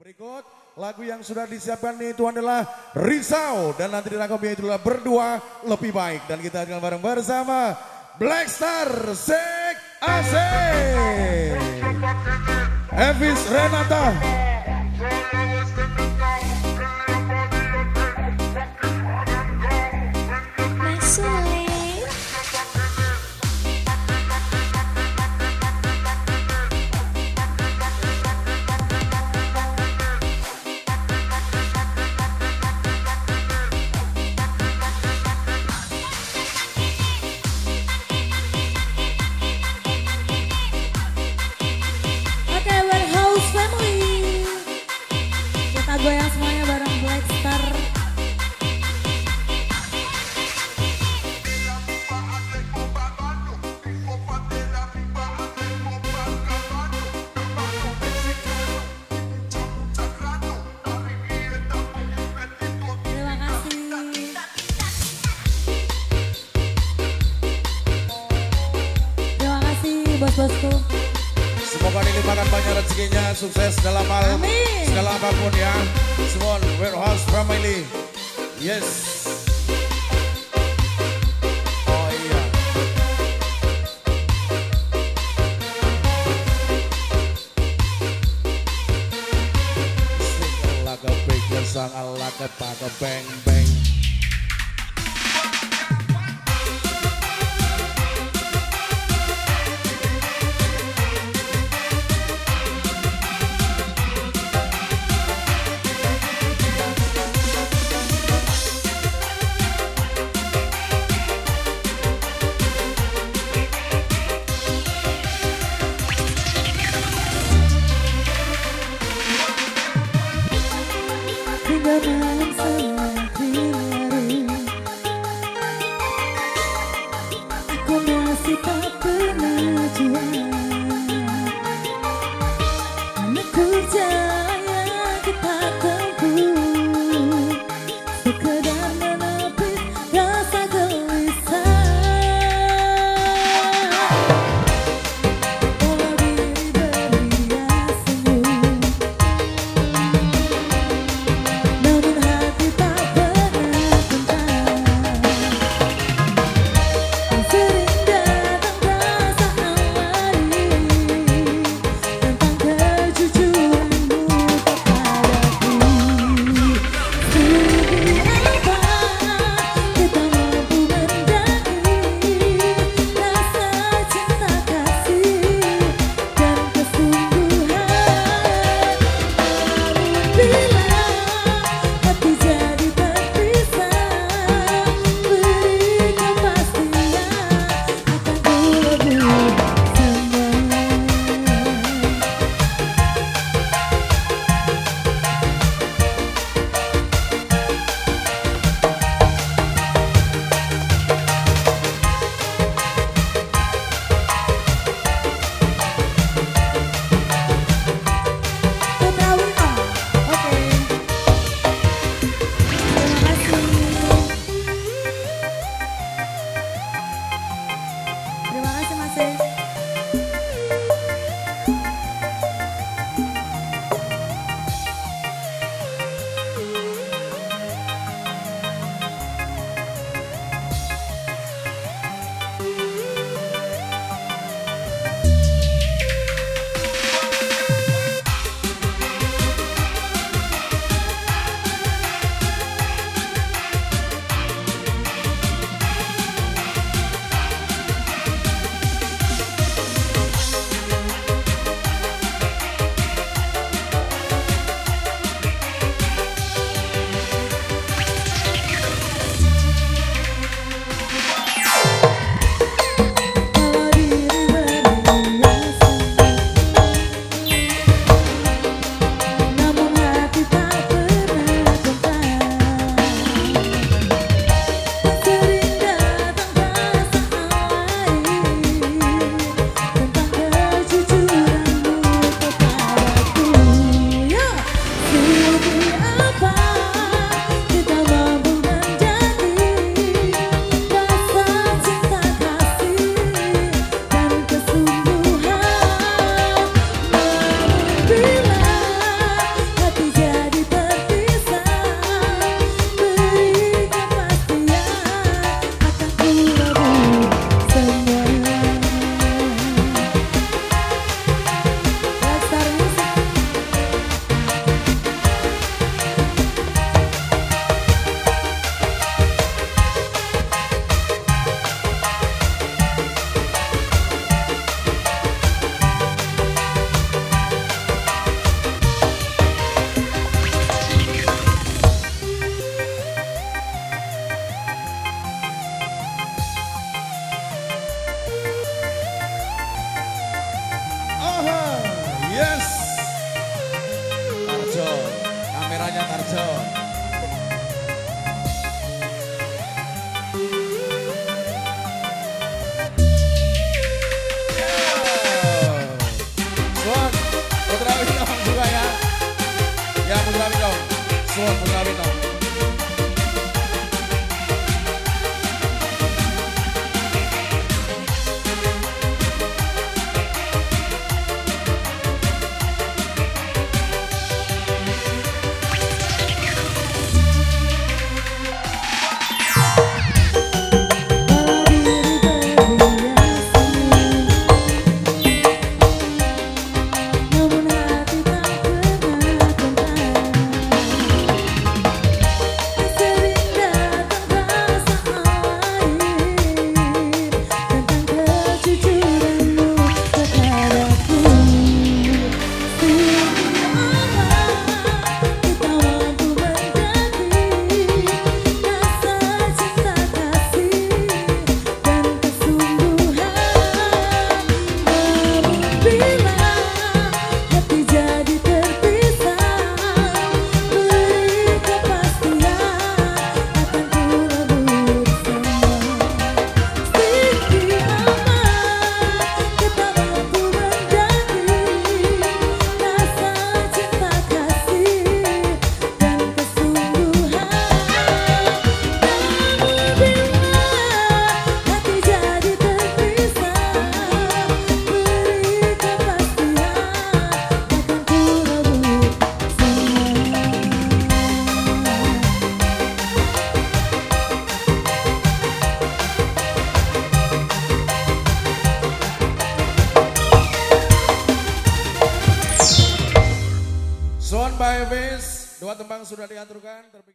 Berikut lagu yang sudah disiapkan itu adalah Risau dan nanti dirangkumnya itu adalah Berdua Lebih Baik dan kita akan bareng bersama Black Star Sek Asik, Evis Renata, goyang semuanya bareng Black Star. Terima kasih. Terima kasih bos-bosku. Semoga dilimpahkan banyak rezekinya, sukses dalam hal segala apapun ya. Semua Warehouse Family. Yes. Oh iya. Sing Allah kepikir sang Allah kepada beng beng. Malam semakin hari, aku masih tak pernah jual. Anak percaya kita tempuh, sekedar menepis rasa gelisah. Walau diri berhias semu, namun hati tak Tarjo, kameranya Tarjo. Suan, Putra Bintang juga ya. Ya Putra Bintang, Suan Putra Bintang. Suan by Vis, dua tembang sudah diaturkan.